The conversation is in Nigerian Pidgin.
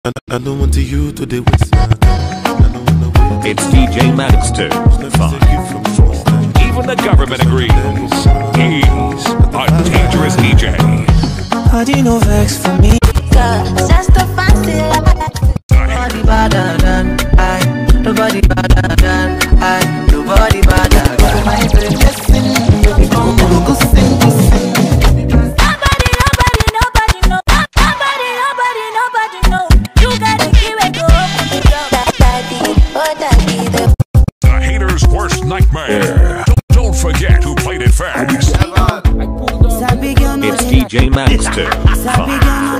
I don't want you to the waste. It's DJ MADDX 5. Even the government agrees. He's a dangerous DJ. How do you know vex for me? Just a fancy Nobody better than I. Nobody better than I. Nobody better than I. Go sing, go sing. Nightmare. Don't forget who played it fast. It's DJ MADDX 5.